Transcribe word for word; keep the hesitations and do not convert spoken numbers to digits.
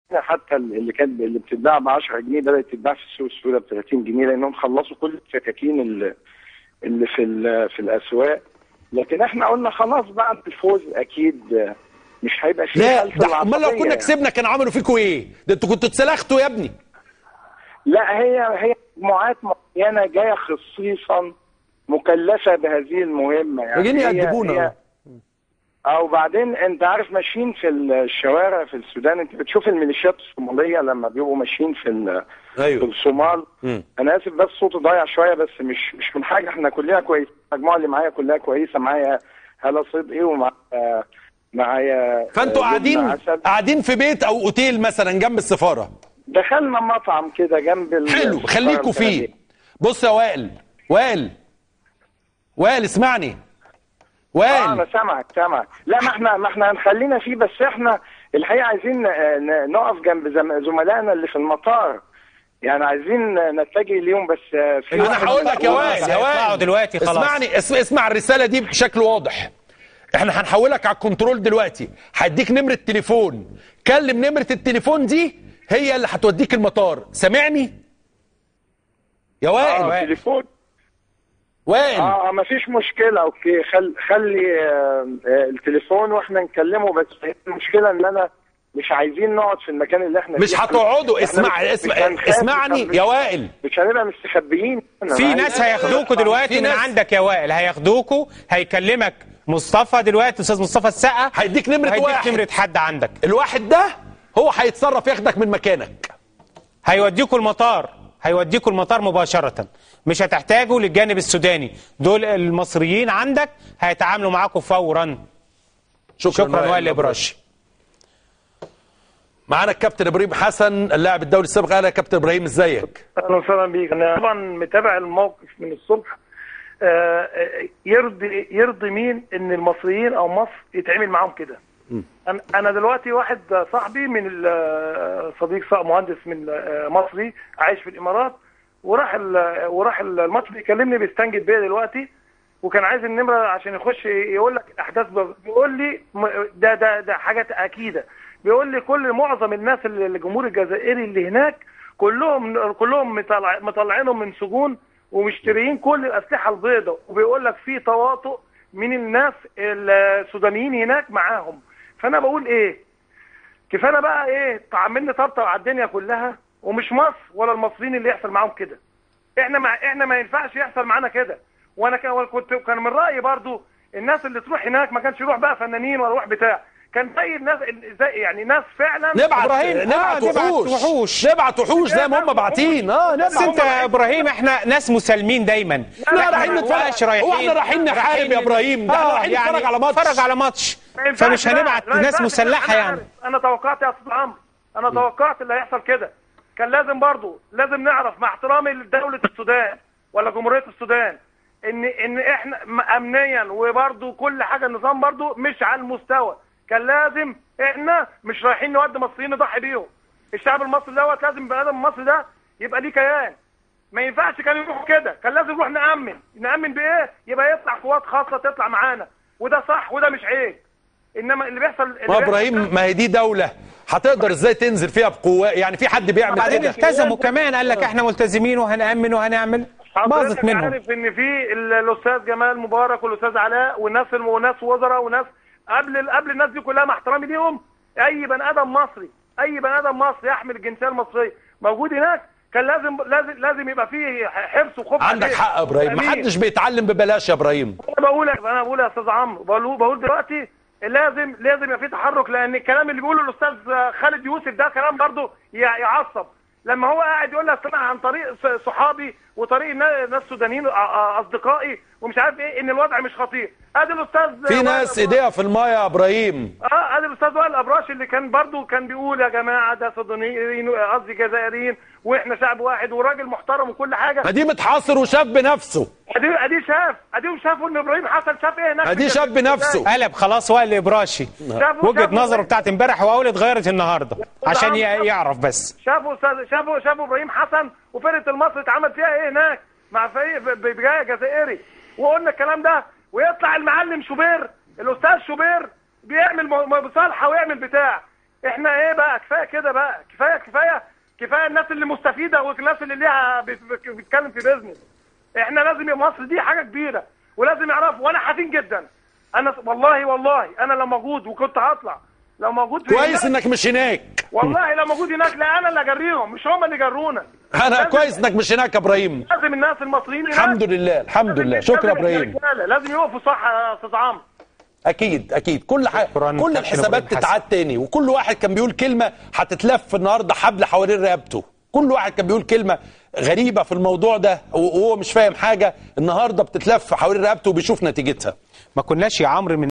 حتى اللي كانت اللي بتتباع ب عشرة جنيه بدات تتباع في السوق السوداء ب ثلاثين جنيه، لانهم خلصوا كل السكاكين اللي اللي في في الاسواق. لكن احنا قلنا خلاص بقى الفوز اكيد مش هيبقى فيه. لا ده امال لو كنا كسبنا كانوا عملوا فيكم ايه؟ ده انتوا كنتوا اتسلختوا يا ابني. لا هي هي مجموعات معينه جايه خصيصا مكلفه بهذه المهمه، يعني جايين يأدبونا. او بعدين انت عارف ماشيين في الشوارع في السودان، انت بتشوف الميليشيات الصوماليه لما بيبقوا ماشيين في أيوه. في الصومال. م. انا اسف بس صوتي ضايع شويه، بس مش مش من حاجه، احنا كلنا كويسين، المجموعه اللي معايا كلها كويسه، معايا هلا صدقي ومعايا معايا فانتوا قاعدين قاعدين في بيت او اوتيل مثلا جنب السفاره. دخلنا مطعم كده جنب حلو، خليكوا فيه. بص يا وائل وائل وائل اسمعني وائل. اه انا سامعك سامعك. لا ما احنا ما احنا هنخلينا فيه، بس احنا الحقيقه عايزين نقف جنب زملائنا اللي في المطار، يعني عايزين نتجه ليهم. بس في انا هقول لك يا وائل يا وائل دلوقتي خلاص اسمعني اسمع الرساله دي بشكل واضح. احنا هنحولك على الكنترول دلوقتي، هديك نمره تليفون، كلم نمره التليفون دي هي اللي هتوديك المطار. سامعني يا وائل؟ اه تليفون وائل. اه مفيش مشكله. اوكي خل... خلي آه آه التليفون واحنا نكلمه. بس المشكله ان انا مش عايزين نقعد في المكان اللي احنا مش هتقعدوا. اسمع اسمع اسمعني يا وائل، مش هنبقى مستخبيين. في ناس هياخدوكوا دلوقتي من عندك يا وائل، هياخدوكوا. هيكلمك مصطفى دلوقتي، استاذ مصطفى السقا، هيديك نمره واحد، هيديك نمره حد عندك. الواحد ده هو هيتصرف ياخدك من مكانك، هيوديكوا المطار، هيوديكوا المطار مباشره، مش هتحتاجوا للجانب السوداني. دول المصريين عندك هيتعاملوا معاكم فورا. شكرا, شكرا وائل الابراشي. معانا الكابتن ابراهيم حسن اللاعب الدولي السابق. اهلا يا كابتن ابراهيم، ازيك؟ اهلا وسهلا بيك. انا طبعا متابع الموقف من الصبح. آه يرضي يرضي مين ان المصريين او مصر يتعامل معاهم كده؟ انا انا دلوقتي واحد صاحبي من صديق مهندس من مصري عايش في الامارات، وراح وراح الماتش بيكلمني بيستنجد بيا دلوقتي، وكان عايز النمره عشان يخش يقول لك احداث. بيقول لي ده ده ده حاجات اكيده. بيقول لي كل معظم الناس اللي الجمهور الجزائري اللي هناك كلهم كلهم مطلع مطلعينهم من سجون ومشتريين كل الاسلحه البيضاء، وبيقول لك في تواطؤ من الناس السودانيين هناك معاهم. فانا بقول ايه؟ كفايه بقى ايه عمالين نطبطب على الدنيا كلها، ومش مصر ولا المصريين اللي يحصل معاهم كده. احنا مع احنا ما ينفعش يحصل معانا كده. وانا كنت كان من رايي برضو الناس اللي تروح هناك ما كانش يروح بقى فنانين ولا يروح بتاع، كان زي الناس زي يعني ناس فعلا. نبعت نبعت وحوش نبعت وحوش زي ما هم باعتين. اه بس انت يا ابراهيم احنا ناس مسالمين دايما. لا رايحين نتفرج. هو احنا رايحين نحارب يا ابراهيم؟ ده احنا رايحين نتفرج على ماتش نتفرج على ماتش فمش هنبعت ناس مسلحه يعني. انا توقعت يا استاذ عمرو، انا توقعت اللي هيحصل كده. كان لازم برضو لازم نعرف مع احترامي لدوله السودان ولا جمهوريه السودان ان ان احنا امنيا وبرضو كل حاجه النظام برضو مش على المستوى. كان لازم احنا مش رايحين نودي مصريين نضحي بيهم. الشعب المصري دوت لازم بني ادم المصري ده يبقى ليه كيان. ما ينفعش كان يروح كده، كان لازم نروح نامن. نامن بايه؟ يبقى يطلع قوات خاصه تطلع معانا، وده صح وده مش عيب. انما اللي بيحصل ما ابراهيم ما هي دي دوله هتقدر ازاي تنزل فيها بقوات؟ يعني في حد بيعمل كده؟ بعدين التزموا كمان، قال لك احنا ملتزمين وهنامن وهنعمل. باظت منهم. عارف ان في الاستاذ جمال مبارك والاستاذ علاء والناس وناس وزراء وناس قبل قبل الناس دي كلها مع احترامي ليهم، اي بني ادم مصري اي بني ادم مصري يحمل الجنسيه المصريه موجود هناك كان لازم لازم لازم يبقى فيه حرص وخوف. عندك حق يا ابراهيم، ما حدش بيتعلم ببلاش يا ابراهيم. انا بقول انا بقول يا استاذ عمرو، بقول بقول دلوقتي لازم لازم يبقى فيه تحرك، لان الكلام اللي بيقوله الاستاذ خالد يوسف ده كلام برضه يعصب. لما هو قاعد يقول لك سمع عن طريق صحابي وطريق ناس سودانيين اصدقائي ومش عارف ايه ان الوضع مش خطير. ادي الاستاذ في ناس ايديها في المايه يا ابراهيم. اه ادي الاستاذ وائل الابراشي اللي كان برضو كان بيقول يا جماعه ده سودانيين قصدي جزائريين واحنا شعب واحد وراجل محترم وكل حاجه. ادي متحاصر وشاف بنفسه. ادي ادي شاف اديهم شافوا ان ابراهيم حسن شاف ايه هناك. ادي شاف بنفسه. قلب خلاص وائل الابراشي وجهه نظره بتاعت امبارح واقول اتغيرت النهارده عشان يعرف بس. شافوا شافوا شافوا ابراهيم حسن وفرقه المصري اتعمل فيها ايه هناك مع فريق بجايه جزائري، وقلنا الكلام ده. ويطلع المعلم شوبير الاستاذ شوبير بيعمل مصالحه ويعمل بتاع احنا ايه بقى؟ كفايه كده بقى، كفايه كفايه كفايه الناس اللي مستفيده والناس اللي ليها بتتكلم في بيزنس. احنا لازم، مصر دي حاجه كبيره ولازم يعرفوا. وانا حزين جدا، انا والله والله انا لو موجود وكنت هطلع، لو موجود في كويس انك مش هناك. والله لو موجود هناك لا انا اللي اجريهم مش هم اللي جرونا. انا كويس انك مش هناك يا ابراهيم. لازم الناس المصريين الحمد لله الحمد لله. شكرا يا ابراهيم. لازم يقفوا صح يا استاذ عمرو. اكيد اكيد. كل حاجه كل الحسابات تتعاد تاني، وكل واحد كان بيقول كلمه هتتلف النهارده حبل حوالين رقبته. كل واحد كان بيقول كلمه غريبه في الموضوع ده وهو مش فاهم حاجه، النهارده بتتلف حوالين رقبته وبيشوف نتيجتها. ما كناش يا عمرو من